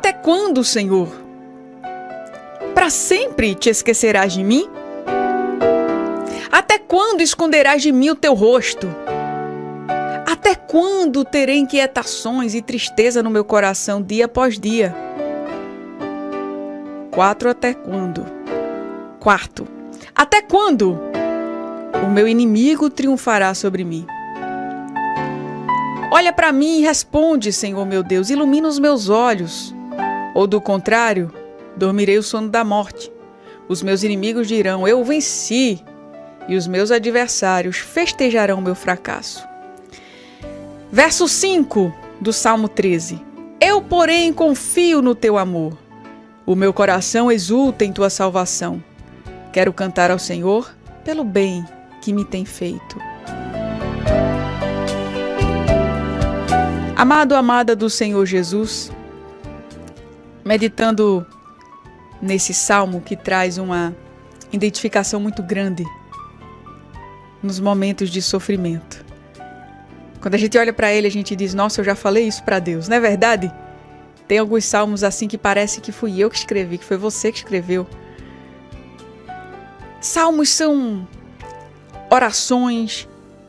Até quando, Senhor? Para sempre te esquecerás de mim? Até quando esconderás de mim o teu rosto? Até quando terei inquietações e tristeza no meu coração dia após dia? 4. Até quando? 4. Até quando o meu inimigo triunfará sobre mim? Olha para mim e responde, Senhor meu Deus, ilumina os meus olhos. Ou do contrário, dormirei o sono da morte. Os meus inimigos dirão, eu venci, e os meus adversários festejarão o meu fracasso. Verso 5 do Salmo 13. Eu, porém, confio no teu amor. O meu coração exulta em tua salvação. Quero cantar ao Senhor pelo bem que me tem feito. Amado, amada do Senhor Jesus, meditando nesse salmo que traz uma identificação muito grande nos momentos de sofrimento. Quando a gente olha para ele, a gente diz, nossa, eu já falei isso para Deus, não é verdade? Tem alguns salmos assim que parece que fui eu que escrevi, que foi você que escreveu. Salmos são orações,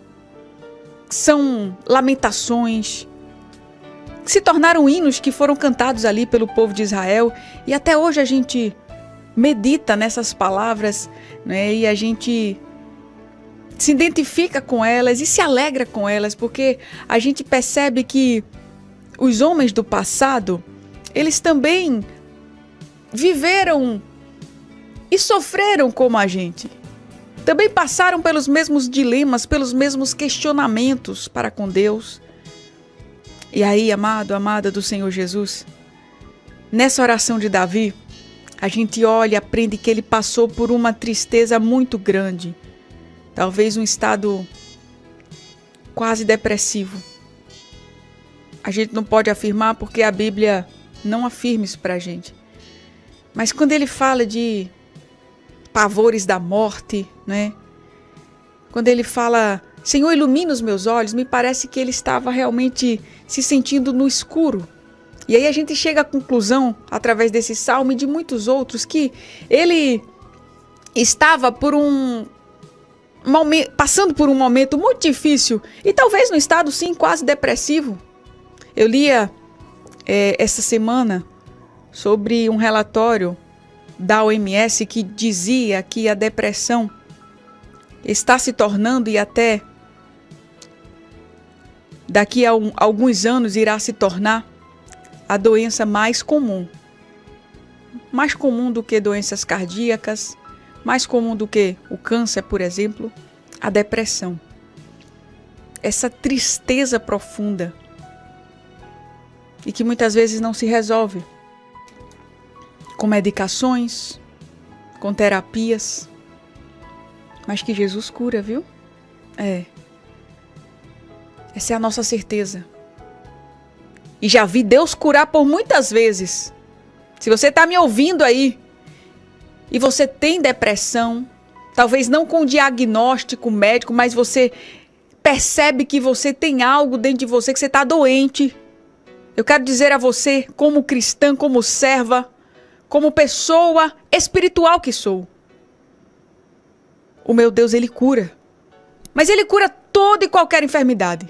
são lamentações, que se tornaram hinos que foram cantados ali pelo povo de Israel, e até hoje a gente medita nessas palavras, né? E a gente se identifica com elas e se alegra com elas, porque a gente percebe que os homens do passado, eles também viveram e sofreram como a gente. Também passaram pelos mesmos dilemas, pelos mesmos questionamentos para com Deus. E aí, amado, amada do Senhor Jesus, nessa oração de Davi, a gente olha e aprende que ele passou por uma tristeza muito grande. Talvez um estado quase depressivo. A gente não pode afirmar porque a Bíblia não afirma isso pra gente. Mas quando ele fala de pavores da morte, né? Quando ele fala, Senhor, ilumina os meus olhos, me parece que ele estava realmente se sentindo no escuro. E aí a gente chega à conclusão, através desse salmo e de muitos outros, que ele estava passando por um momento muito difícil e talvez no estado, sim, quase depressivo. Eu lia essa semana sobre um relatório da OMS que dizia que a depressão está se tornando e até daqui a alguns anos irá se tornar a doença mais comum do que doenças cardíacas, mais comum do que o câncer, por exemplo, a depressão. Essa tristeza profunda e que muitas vezes não se resolve com medicações, com terapias, mas que Jesus cura, viu? Essa é a nossa certeza. E já vi Deus curar por muitas vezes. Se você está me ouvindo aí e você tem depressão, talvez não com diagnóstico médico, mas você percebe que você tem algo dentro de você, que você está doente. Eu quero dizer a você, como cristã, como serva, como pessoa espiritual que sou, o meu Deus, Ele cura. Mas Ele cura toda e qualquer enfermidade.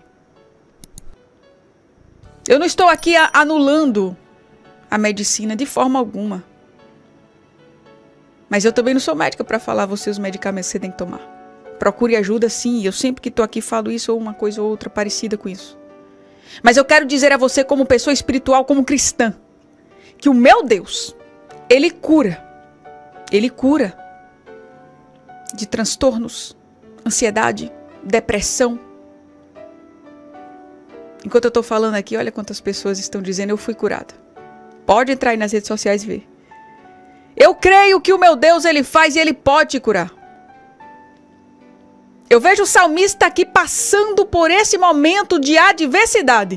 Eu não estou aqui anulando a medicina de forma alguma. Mas eu também não sou médica para falar a você os medicamentos que você tem que tomar. Procure ajuda, sim. Eu sempre que estou aqui falo isso ou uma coisa ou outra parecida com isso. Mas eu quero dizer a você, como pessoa espiritual, como cristã, que o meu Deus, Ele cura. Ele cura de transtornos, ansiedade, depressão. Enquanto eu estou falando aqui, olha quantas pessoas estão dizendo, eu fui curada. Pode entrar aí nas redes sociais e ver. Eu creio que o meu Deus, Ele faz e Ele pode te curar. Eu vejo o salmista aqui passando por esse momento de adversidade.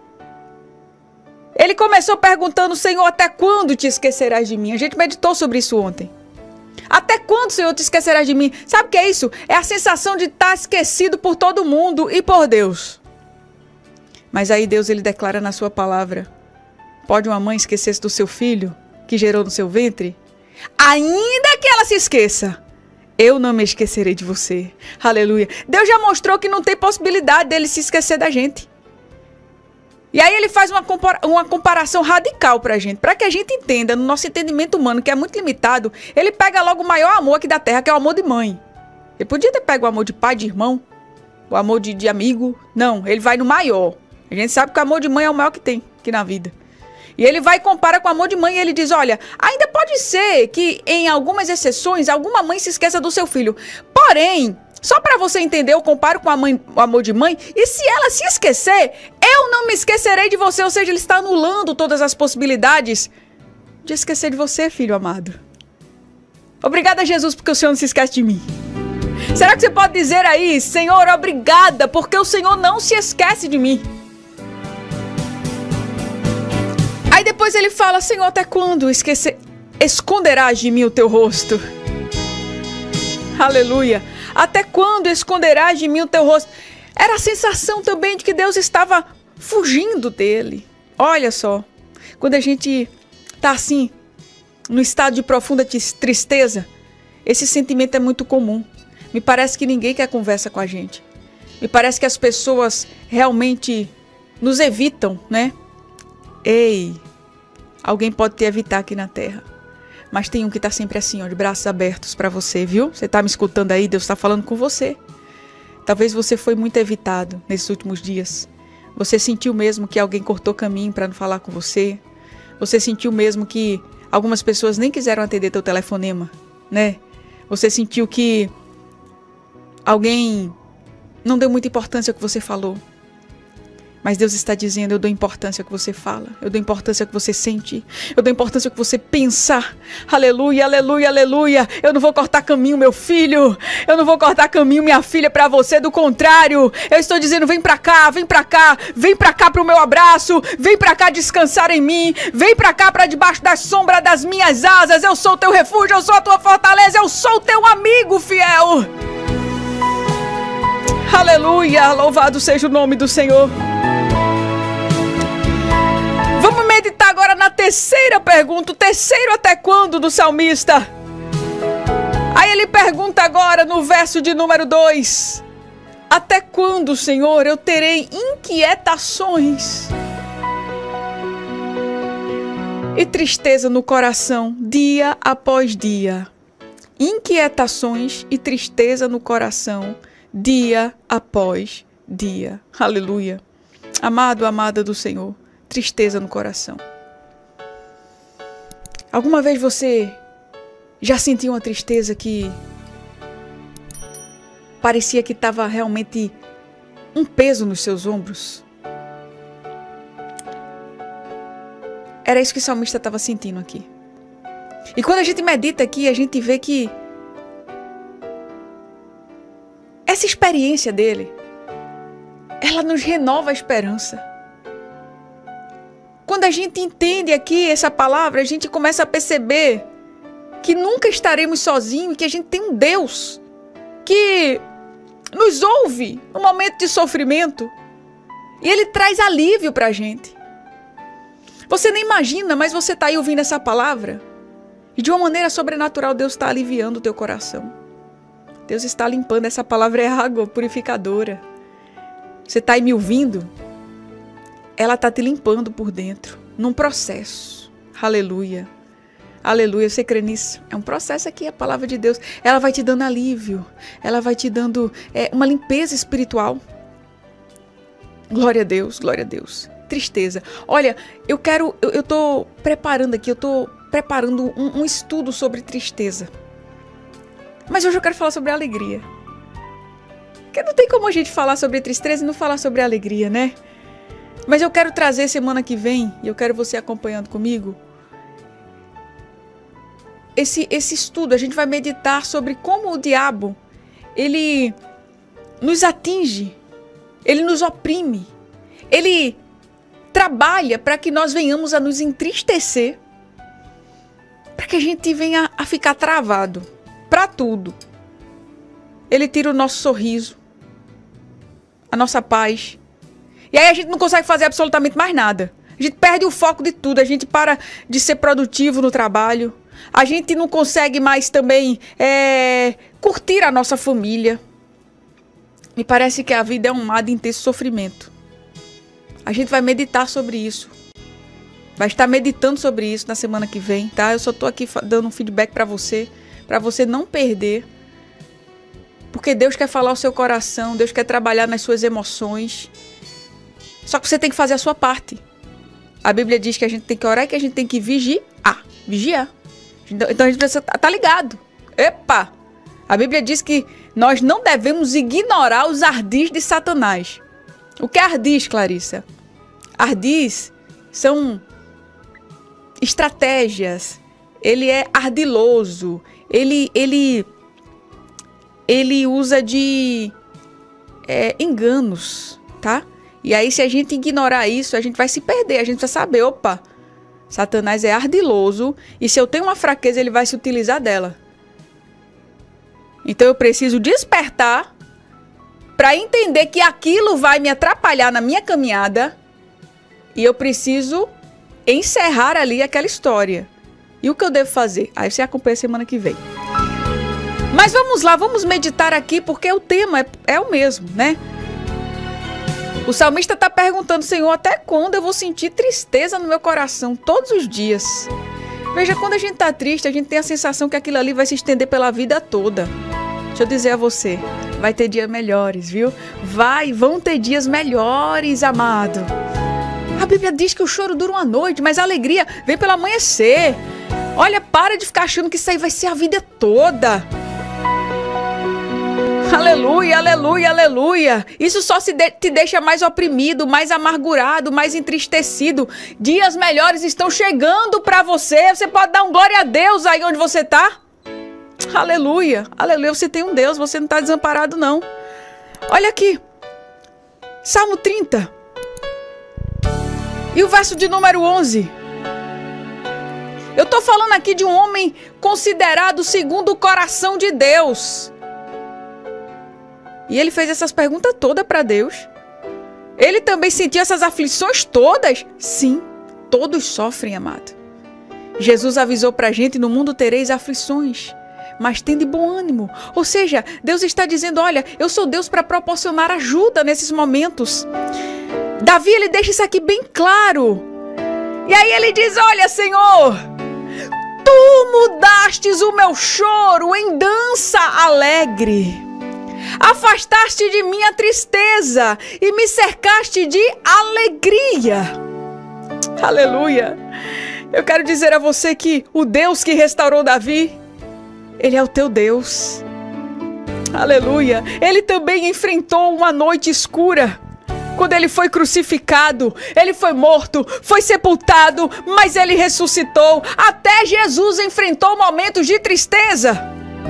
Ele começou perguntando, Senhor, até quando te esquecerás de mim? A gente meditou sobre isso ontem. Até quando, Senhor, te esquecerás de mim? Sabe o que é isso? É a sensação de estar esquecido por todo mundo e por Deus. Mas aí Deus, Ele declara na sua palavra, Pode uma mãe esquecer-se do seu filho que gerou no seu ventre? Ainda que ela se esqueça, eu não me esquecerei de você. Aleluia. Deus já mostrou que não tem possibilidade dele se esquecer da gente. E aí ele faz uma comparação radical pra gente. Pra que a gente entenda, no nosso entendimento humano, que é muito limitado, ele pega logo o maior amor aqui da terra, que é o amor de mãe. Ele podia ter pego o amor de pai, de irmão, o amor de amigo. Não, ele vai no maior. A gente sabe que o amor de mãe é o maior que tem aqui na vida. E ele vai e compara com o amor de mãe e ele diz, olha, ainda pode ser que em algumas exceções, alguma mãe se esqueça do seu filho. Porém, só para você entender, eu comparo com o amor de mãe, e se ela se esquecer, eu não me esquecerei de você. Ou seja, ele está anulando todas as possibilidades de esquecer de você, filho amado. Obrigada, Jesus, porque o Senhor não se esquece de mim. Será que você pode dizer aí, Senhor, obrigada, porque o Senhor não se esquece de mim? Aí depois ele fala, Senhor, até quando esconderás de mim o teu rosto? Aleluia. Até quando esconderás de mim o teu rosto? Era a sensação também de que Deus estava fugindo dele. Olha só, quando a gente está assim, no estado de profunda tristeza, esse sentimento é muito comum. Me parece que ninguém quer conversa com a gente. Me parece que as pessoas realmente nos evitam, né? Ei, alguém pode te evitar aqui na terra. Mas tem um que está sempre assim, ó, de braços abertos para você, viu? Você está me escutando aí? Deus está falando com você. Talvez você foi muito evitado nesses últimos dias. Você sentiu mesmo que alguém cortou caminho para não falar com você. Você sentiu mesmo que algumas pessoas nem quiseram atender teu telefonema, né? Você sentiu que alguém não deu muita importância ao que você falou. Mas Deus está dizendo, eu dou importância ao que você fala. Eu dou importância ao que você sente. Eu dou importância ao que você pensa. Aleluia, aleluia, aleluia. Eu não vou cortar caminho, meu filho. Eu não vou cortar caminho, minha filha, para você. Do contrário, eu estou dizendo, vem pra cá, vem pra cá. Vem pra cá pro meu abraço. Vem pra cá descansar em mim. Vem pra cá pra debaixo da sombra das minhas asas. Eu sou o teu refúgio, eu sou a tua fortaleza. Eu sou o teu amigo fiel. Aleluia, louvado seja o nome do Senhor. Vamos meditar agora na terceira pergunta, o terceiro até quando do salmista. Aí ele pergunta agora no verso de número 2. Até quando, Senhor, eu terei inquietações e tristeza no coração, dia após dia? Inquietações e tristeza no coração, dia após dia. Aleluia. Amado, amada do Senhor. Tristeza no coração. Alguma vez você já sentiu uma tristeza que parecia que estava realmente um peso nos seus ombros? Era isso que o salmista estava sentindo aqui. E quando a gente medita aqui, a gente vê que essa experiência dele, ela nos renova a esperança. Quando a gente entende aqui essa palavra, a gente começa a perceber que nunca estaremos sozinhos, que a gente tem um Deus que nos ouve no momento de sofrimento e Ele traz alívio para a gente. Você nem imagina, mas você está aí ouvindo essa palavra e de uma maneira sobrenatural Deus está aliviando o teu coração. Deus está limpando, essa palavra é água purificadora. Você está aí me ouvindo? Ela está te limpando por dentro, num processo. Aleluia. Aleluia, você crê nisso? É um processo aqui, a palavra de Deus. Ela vai te dando alívio. Ela vai te dando uma limpeza espiritual. Glória a Deus, glória a Deus. Tristeza. Olha, eu estou preparando aqui, um estudo sobre tristeza. Mas hoje eu quero falar sobre alegria. Porque não tem como a gente falar sobre tristeza e não falar sobre alegria, né? Mas eu quero trazer semana que vem, e eu quero você acompanhando comigo, esse estudo. A gente vai meditar sobre como o diabo, ele nos atinge, ele nos oprime, ele trabalha para que nós venhamos a nos entristecer, para que a gente venha a ficar travado para tudo. Ele tira o nosso sorriso, a nossa paz. E aí a gente não consegue fazer absolutamente mais nada. A gente perde o foco de tudo, a gente para de ser produtivo no trabalho, a gente não consegue mais também curtir a nossa família. Me parece que a vida é um mar de intenso sofrimento. A gente vai meditar sobre isso. Vai estar meditando sobre isso na semana que vem, tá? Eu só tô aqui dando um feedback para você não perder. Porque Deus quer falar ao seu coração, Deus quer trabalhar nas suas emoções. Só que você tem que fazer a sua parte. A Bíblia diz que a gente tem que orar e que a gente tem que vigiar. Então a gente precisa estar ligado. Epa! A Bíblia diz que nós não devemos ignorar os ardis de Satanás. O que é ardis, Clarissa? Ardis são estratégias. Ele é ardiloso. Ele usa de enganos, tá? E aí, se a gente ignorar isso, a gente vai se perder. A gente precisa saber, opa, Satanás é ardiloso e se eu tenho uma fraqueza, ele vai se utilizar dela. Então, eu preciso despertar para entender que aquilo vai me atrapalhar na minha caminhada e eu preciso encerrar ali aquela história. E o que eu devo fazer? Aí você acompanha semana que vem. Mas vamos lá, vamos meditar aqui, porque o tema é o mesmo, né? O salmista está perguntando, Senhor, até quando eu vou sentir tristeza no meu coração? Todos os dias. Veja, quando a gente está triste, a gente tem a sensação que aquilo ali vai se estender pela vida toda. Deixa eu dizer a você, vai ter dias melhores, viu? Vão ter dias melhores, amado. A Bíblia diz que o choro dura uma noite, mas a alegria vem pelo amanhecer. Olha, para de ficar achando que isso aí vai ser a vida toda. Aleluia, aleluia, aleluia. Isso só te deixa mais oprimido, mais amargurado, mais entristecido. Dias melhores estão chegando para você. Você pode dar um glória a Deus aí onde você tá. Aleluia, aleluia. Você tem um Deus, você não está desamparado não. Olha aqui, Salmo 30. E o verso de número 11. Eu estou falando aqui de um homem considerado segundo o coração de Deus. E ele fez essas perguntas todas para Deus. Ele também sentiu essas aflições todas? Sim, todos sofrem, amado. Jesus avisou para a gente, no mundo tereis aflições, mas tende bom ânimo. Ou seja, Deus está dizendo, olha, eu sou Deus para proporcionar ajuda nesses momentos. Davi, ele deixa isso aqui bem claro. E aí ele diz, olha, Senhor, Tu mudastes o meu choro em dança alegre. Afastaste de mim a tristeza e me cercaste de alegria. Aleluia. Eu quero dizer a você que o Deus que restaurou Davi, Ele é o teu Deus. Aleluia. Ele também enfrentou uma noite escura. Quando ele foi crucificado, ele foi morto, foi sepultado, mas ele ressuscitou. Até Jesus enfrentou momentos de tristeza.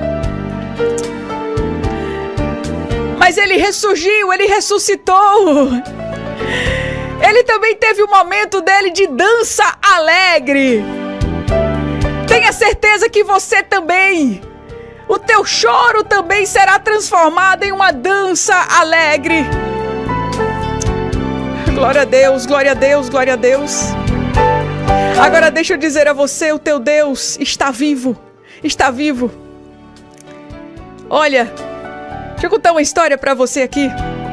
Mas ele ressurgiu, ele ressuscitou. Ele também teve um momento dele de dança alegre. Tenha certeza que você também, o teu choro também será transformado em uma dança alegre. Glória a Deus, glória a Deus, glória a Deus. Agora deixa eu dizer a você, o teu Deus está vivo, está vivo. Olha, deixa eu contar uma história para você aqui.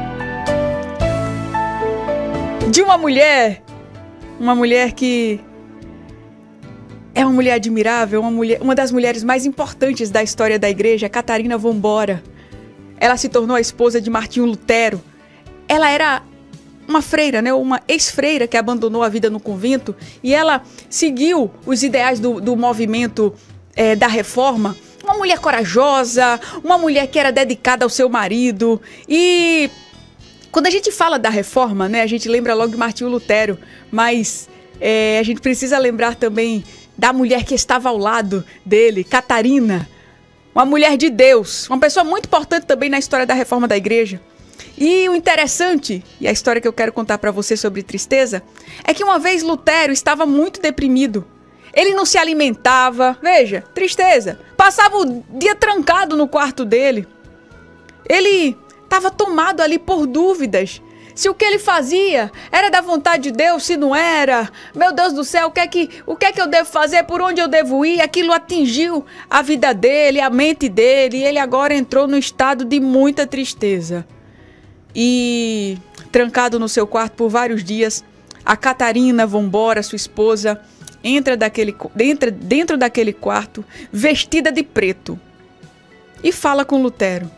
De uma mulher que é uma mulher admirável, uma das mulheres mais importantes da história da igreja, Catarina von Bora. Ela se tornou a esposa de Martinho Lutero. Ela era uma freira, né? Uma ex-freira que abandonou a vida no convento e ela seguiu os ideais do movimento da reforma. Uma mulher corajosa, uma mulher que era dedicada ao seu marido. E quando a gente fala da reforma, né, a gente lembra logo de Martinho Lutero, mas a gente precisa lembrar também da mulher que estava ao lado dele, Catarina, uma mulher de Deus, uma pessoa muito importante também na história da reforma da igreja. E o interessante, e a história que eu quero contar para você sobre tristeza, é que uma vez Lutero estava muito deprimido. Ele não se alimentava, veja, tristeza. Passava o dia trancado no quarto dele. Ele estava tomado ali por dúvidas. Se o que ele fazia era da vontade de Deus, se não era, meu Deus do céu, o que é que eu devo fazer, por onde eu devo ir? Aquilo atingiu a vida dele, a mente dele, e ele agora entrou num estado de muita tristeza. E trancado no seu quarto por vários dias, a Catarina Vambora, sua esposa, entra dentro daquele quarto, vestida de preto, e fala com Lutero.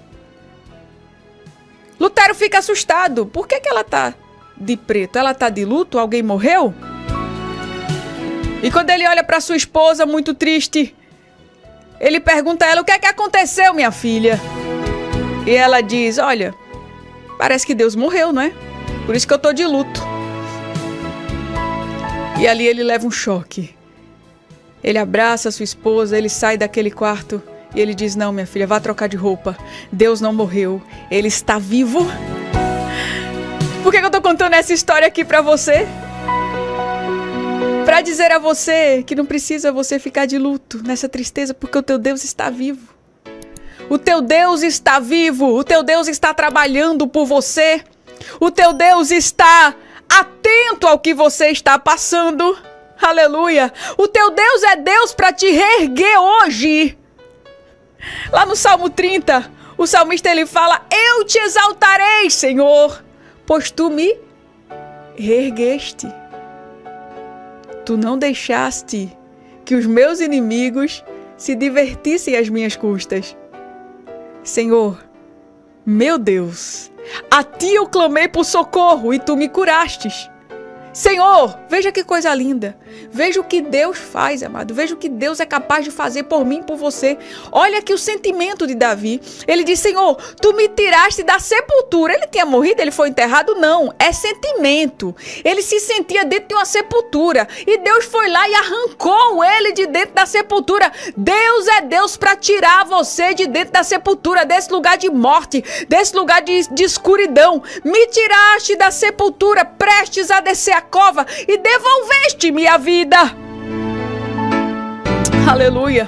Lutero fica assustado. Por que ela tá de preto? Ela tá de luto? Alguém morreu? E quando ele olha para sua esposa, muito triste, ele pergunta a ela: o que é que aconteceu, minha filha? E ela diz: olha, parece que Deus morreu, não é? Por isso que eu tô de luto. E ali ele leva um choque. Ele abraça a sua esposa, ele sai daquele quarto e ele diz: não, minha filha, vá trocar de roupa. Deus não morreu, Ele está vivo. Por que eu tô contando essa história aqui pra você? Pra dizer a você que não precisa você ficar de luto, nessa tristeza, porque o teu Deus está vivo. O teu Deus está vivo, o teu Deus está trabalhando por você. O teu Deus está atento ao que você está passando. Aleluia! O teu Deus é Deus para te reerguer hoje. Lá no Salmo 30, o salmista ele fala: eu te exaltarei, Senhor, pois tu me reergueste. Tu não deixaste que os meus inimigos se divertissem às minhas custas. Senhor, meu Deus, a ti eu clamei por socorro e tu me curastes. Senhor, veja que coisa linda. Veja o que Deus faz, amado. Veja o que Deus é capaz de fazer por mim e por você. Olha aqui o sentimento de Davi. Ele diz: Senhor, tu me tiraste da sepultura. Ele tinha morrido, ele foi enterrado? Não, é sentimento. Ele se sentia dentro de uma sepultura e Deus foi lá e arrancou ele de dentro da sepultura. Deus é Deus para tirar você de dentro da sepultura, desse lugar de morte, desse lugar de escuridão. Me tiraste da sepultura, prestes a descer a cova, e devolveste-me a vida. Aleluia.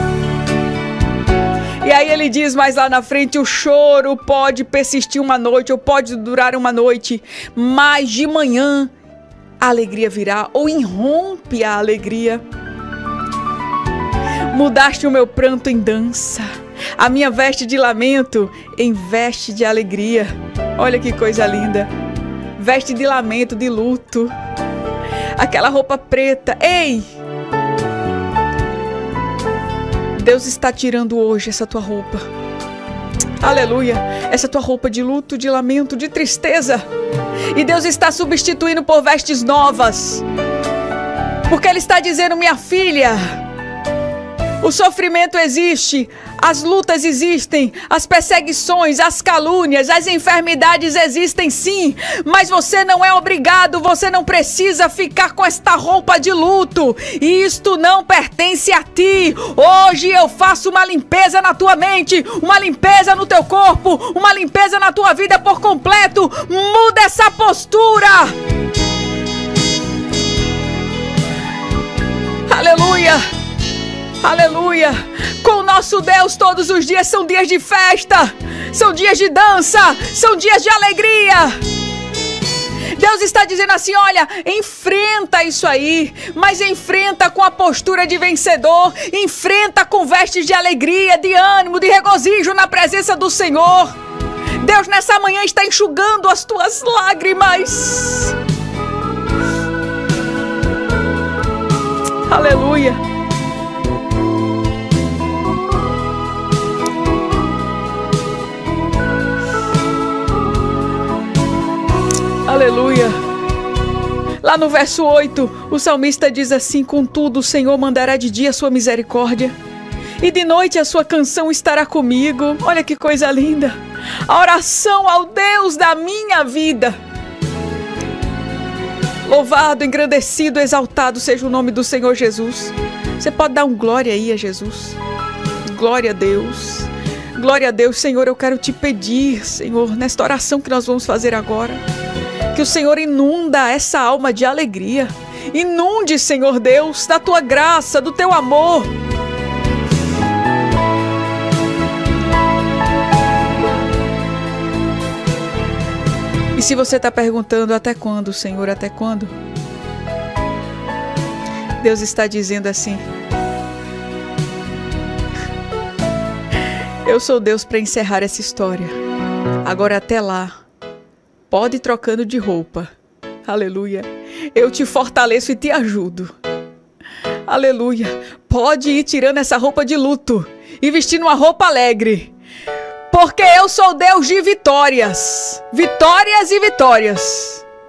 E aí ele diz mais lá na frente: o choro pode persistir uma noite, ou pode durar uma noite, mas de manhã a alegria virá, ou irrompe a alegria. Mudaste o meu pranto em dança, a minha veste de lamento em veste de alegria. Olha que coisa linda. Veste de lamento, de luto. Aquela roupa preta. Ei! Deus está tirando hoje essa tua roupa. Aleluia! Essa tua roupa de luto, de lamento, de tristeza. E Deus está substituindo por vestes novas. Porque Ele está dizendo: minha filha, o sofrimento existe, as lutas existem, as perseguições, as calúnias, as enfermidades existem sim, mas você não é obrigado, você não precisa ficar com esta roupa de luto. Isto não pertence a ti. Hoje eu faço uma limpeza na tua mente, uma limpeza no teu corpo, uma limpeza na tua vida por completo. Muda essa postura. Aleluia! Aleluia! Com o nosso Deus todos os dias são dias de festa, são dias de dança, são dias de alegria. Deus está dizendo assim: olha, enfrenta isso aí, mas enfrenta com a postura de vencedor, enfrenta com vestes de alegria, de ânimo, de regozijo na presença do Senhor. Deus nessa manhã está enxugando as tuas lágrimas. Aleluia! Aleluia. Lá no verso 8, o salmista diz assim: contudo, o Senhor mandará de dia a sua misericórdia, e de noite a sua canção estará comigo. Olha que coisa linda. A oração ao Deus da minha vida. Louvado, engrandecido, exaltado seja o nome do Senhor Jesus. Você pode dar um glória aí a Jesus? Glória a Deus. Glória a Deus. Senhor, eu quero te pedir, Senhor, nesta oração que nós vamos fazer agora, que o Senhor inunda essa alma de alegria. Inunde, Senhor Deus, da tua graça, do teu amor. E se você está perguntando até quando, Senhor, até quando? Deus está dizendo assim: eu sou Deus para encerrar essa história. Agora até lá, pode ir trocando de roupa. Aleluia. Eu te fortaleço e te ajudo. Aleluia. Pode ir tirando essa roupa de luto e vestindo uma roupa alegre. Porque eu sou Deus de vitórias. Vitórias e vitórias.